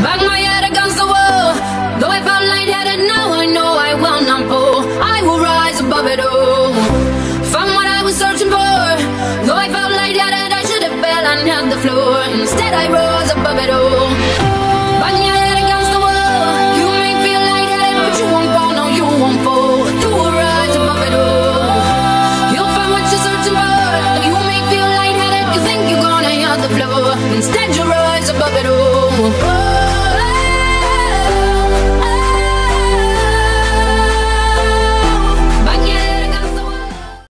Bang my head against the wall. Though I felt lightheaded, now I know I will not fall. I will rise above it all. Found what I was searching for. Though I felt lightheaded, I should have fell and hit the floor. Instead I rose above it all. Bang your head against the wall. You may feel lightheaded, but you won't fall, no you won't fall. You will rise above it all. You'll find what you're searching for. Though you may feel lightheaded, you think you're gonna hit the floor. Instead you rise above it all.